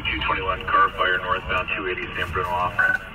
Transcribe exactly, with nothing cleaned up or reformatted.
two twenty-one, car fire northbound two eighty San Bruno off ramp.